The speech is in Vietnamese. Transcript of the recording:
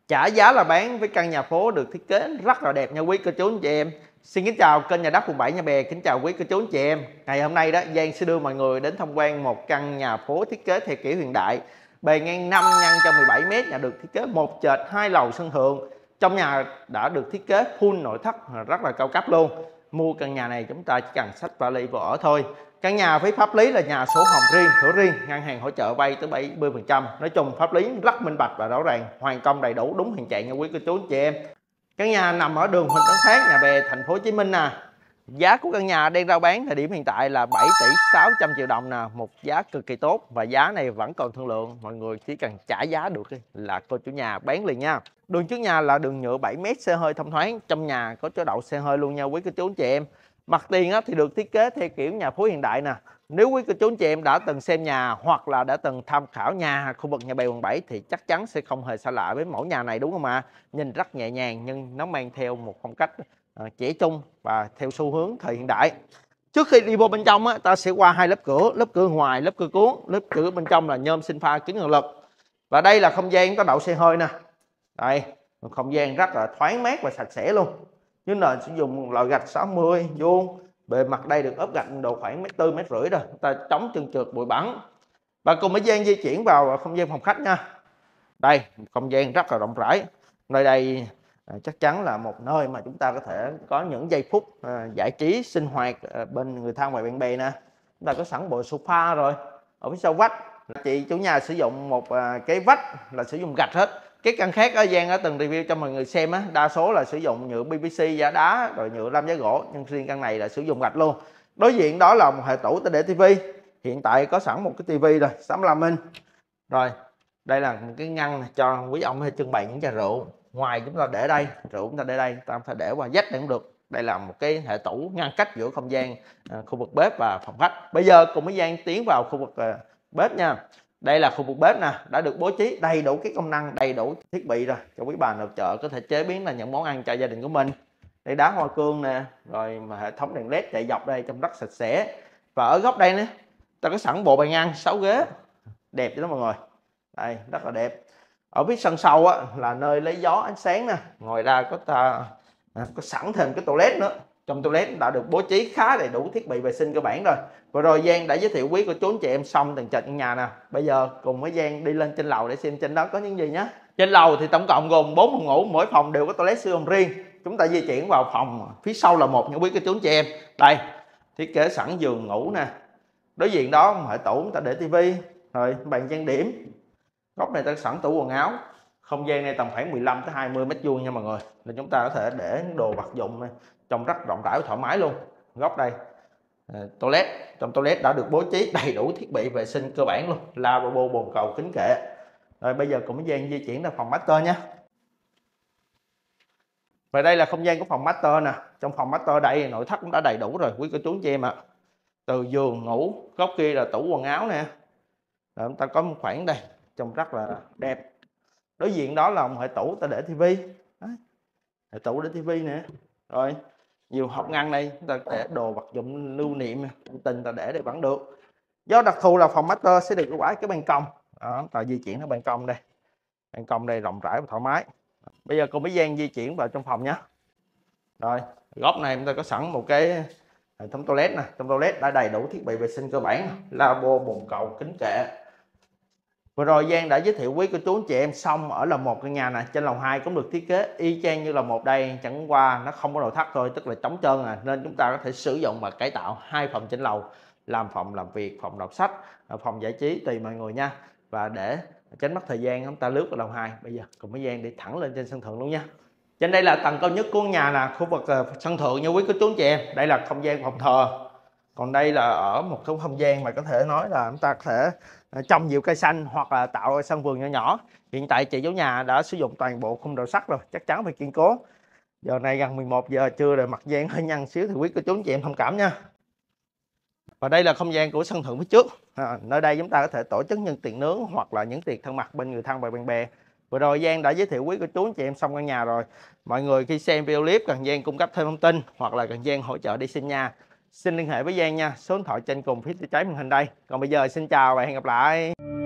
Trả giá là bán với căn nhà phố được thiết kế rất là đẹp nha quý cô chú anh chị em. Xin kính chào kênh Nhà Đất Quận 7 Nhà Bè, kính chào quý cô chú anh chị em. Ngày hôm nay đó, Giang sẽ đưa mọi người đến tham quan một căn nhà phố thiết kế theo kiểu hiện đại. Bề ngang 5 x 17 m, nhà được thiết kế một trệt 2 lầu sân thượng. Trong nhà đã được thiết kế full nội thất rất là cao cấp luôn. Mua căn nhà này chúng ta chỉ cần xách vali vào ở thôi. Căn nhà với pháp lý là nhà sổ hồng riêng, thửa riêng, ngân hàng hỗ trợ vay tới 70%. Nói chung pháp lý rất minh bạch và rõ ràng, hoàn công đầy đủ đúng hiện trạng nha quý cô chú anh chị em. Căn nhà nằm ở đường Huỳnh Tấn Phát, Nhà Bè, thành phố Hồ Chí Minh nè. Giá của căn nhà đang rao bán thời điểm hiện tại là 7 tỷ 600 triệu đồng nè, một giá cực kỳ tốt và giá này vẫn còn thương lượng, mọi người chỉ cần trả giá được là cô chủ nhà bán liền nha. Đường trước nhà là đường nhựa 7 m, xe hơi thông thoáng, trong nhà có chỗ đậu xe hơi luôn nha quý cô chú anh chị em. Mặt tiền thì được thiết kế theo kiểu nhà phố hiện đại nè. Nếu quý cô chú anh chị em đã từng xem nhà hoặc là đã từng tham khảo nhà khu vực Nhà Bè quận 7 thì chắc chắn sẽ không hề xa lạ với mẫu nhà này đúng không ạ? Nhìn rất nhẹ nhàng nhưng nó mang theo một phong cách trẻ trung và theo xu hướng thời hiện đại. Trước khi đi vô bên trong ta sẽ qua hai lớp cửa ngoài, lớp cửa cuốn, lớp cửa bên trong là nhôm sinh pha kính cường lực. Và đây là không gian có đậu xe hơi nè. Đây, không gian rất là thoáng mát và sạch sẽ luôn. Như nền sử dụng loại gạch 60 vuông, bề mặt đây được ốp gạch độ khoảng 1,4 m rưỡi rồi, ta chống chân trượt bụi bẩn. Và cùng với Giang di chuyển vào không gian phòng khách nha. Đây, không gian rất là rộng rãi. Nơi đây chắc chắn là một nơi mà chúng ta có thể có những giây phút giải trí sinh hoạt bên người thân và bạn bè nè. Chúng ta có sẵn bộ sofa rồi. Ở phía sau vách, chị chủ nhà sử dụng một cái vách là sử dụng gạch hết. Cái căn khác ở Giang đã từng review cho mọi người xem á, đa số là sử dụng nhựa PVC, giá đá rồi nhựa lam giá gỗ, nhưng riêng căn này là sử dụng gạch luôn. Đối diện đó là một hệ tủ để tivi. Hiện tại có sẵn một cái tivi rồi 65 inch. Rồi, đây là một cái ngăn cho quý ông hay trưng bày những chai rượu. Ngoài chúng ta để đây, rượu chúng ta để đây, ta phải để qua vách cũng được. Đây là một cái hệ tủ ngăn cách giữa không gian khu vực bếp và phòng khách. Bây giờ cùng với Giang tiến vào khu vực bếp nha. Đây là khu vực bếp nè, đã được bố trí đầy đủ các công năng, đầy đủ thiết bị rồi cho quý bà nội trợ có thể chế biến là những món ăn cho gia đình của mình. Đây đá hoa cương nè, rồi mà hệ thống đèn led chạy dọc đây trông rất sạch sẽ. Và ở góc đây nữa, ta có sẵn bộ bàn ăn 6 ghế, đẹp chứ đó mọi người. Đây rất là đẹp. Ở phía sân sau là nơi lấy gió ánh sáng nè. Ngoài ra có sẵn thêm cái toilet nữa. Trong toilet đã được bố trí khá đầy đủ thiết bị vệ sinh cơ bản rồi. Vừa rồi Giang đã giới thiệu quý cô chú anh chị em xong từng trệt căn nhà nè. Bây giờ cùng với Giang đi lên trên lầu để xem trên đó có những gì nhé. Trên lầu thì tổng cộng gồm 4 phòng ngủ, mỗi phòng đều có toilet sử dụng riêng. Chúng ta di chuyển vào phòng phía sau là một những quý cô chú anh chị em. Đây, thiết kế sẵn giường ngủ nè. Đối diện đó một hệ tủ chúng ta để tivi, rồi bàn trang điểm. Góc này ta sẵn tủ quần áo. Không gian này tầm khoảng 15 tới 20 m² nha mọi người. Nên chúng ta có thể để đồ vật dụng này, trông rất rộng rãi và thoải mái luôn. Góc đây toilet, trong toilet đã được bố trí đầy đủ thiết bị vệ sinh cơ bản luôn, lavabo, bồn cầu, kính kệ. Rồi bây giờ cùng với Giang di chuyển ra phòng master nha. Và đây là không gian của phòng master nè. Trong phòng master đây nội thất cũng đã đầy đủ rồi quý cô chú anh chị em ạ. Từ giường ngủ, góc kia là tủ quần áo nè. Rồi chúng ta có một khoảng đây trông rất là đẹp. Đối diện đó là một hệ tủ ta để tivi. Hệ tủ để tivi nè. Rồi nhiều hộp ngăn đây chúng ta để đồ vật dụng lưu niệm tình ta để đây vẫn được. Do đặc thù là phòng master sẽ được ưu ái cái ban công đó, ta di chuyển đến ban công đây. Ban công đây rộng rãi và thoải mái. Bây giờ cùng với Giang di chuyển vào trong phòng nhé. Rồi góc này chúng ta có sẵn một cái hệ thống toilet nè. Trong toilet đã đầy đủ thiết bị vệ sinh cơ bản, lavabo, bồn cầu, kính kệ. Vừa rồi Giang đã giới thiệu quý cô chú anh chị em xong ở lầu 1 căn nhà này. Trên lầu 2 cũng được thiết kế y chang như lầu 1 đây, chẳng qua nó không có nội thất thôi, tức là trống trơn nên chúng ta có thể sử dụng và cải tạo 2 phòng trên lầu làm phòng làm việc, phòng đọc sách, phòng giải trí tùy mọi người nha. Và để tránh mất thời gian chúng ta lướt vào lầu 2. Bây giờ cùng với Giang đi thẳng lên trên sân thượng luôn nha. Trên đây là tầng cao nhất của nhà là khu vực sân thượng như quý cô chú anh chị em. Đây là không gian phòng thờ. Còn đây là ở một số không gian mà có thể nói là chúng ta có thể trồng nhiều cây xanh hoặc là tạo sân vườn nhỏ nhỏ. Hiện tại chị chủ nhà đã sử dụng toàn bộ khung đầu sắt rồi, chắc chắn phải kiên cố. Giờ này gần 11 giờ trưa rồi, mặt Giang hơi nhăn xíu thì quý cô chú anh chị em thông cảm nha. Và đây là không gian của sân thượng phía trước. Nơi đây chúng ta có thể tổ chức những tiệc nướng hoặc là những tiệc thân mật bên người thân và bạn bè. Vừa rồi Giang đã giới thiệu quý cô chú anh chị em xong căn nhà rồi. Mọi người khi xem video clip cần Giang cung cấp thêm thông tin hoặc là cần Giang hỗ trợ đi xem nhà, xin liên hệ với Giang nha. Số điện thoại trên cùng phía trái màn hình đây. Còn bây giờ xin chào và hẹn gặp lại.